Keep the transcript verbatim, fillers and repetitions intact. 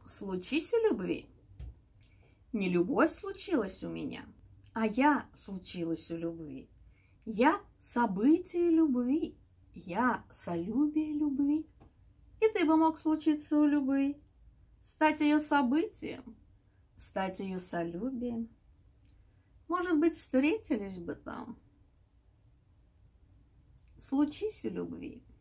Случись у любви. Не любовь случилась у меня, а я случилась у любви. Я событие любви, я солюбие любви. И ты бы мог случиться у любви, стать ее событием, стать ее солюбием. Может быть, встретились бы там. Случись у любви.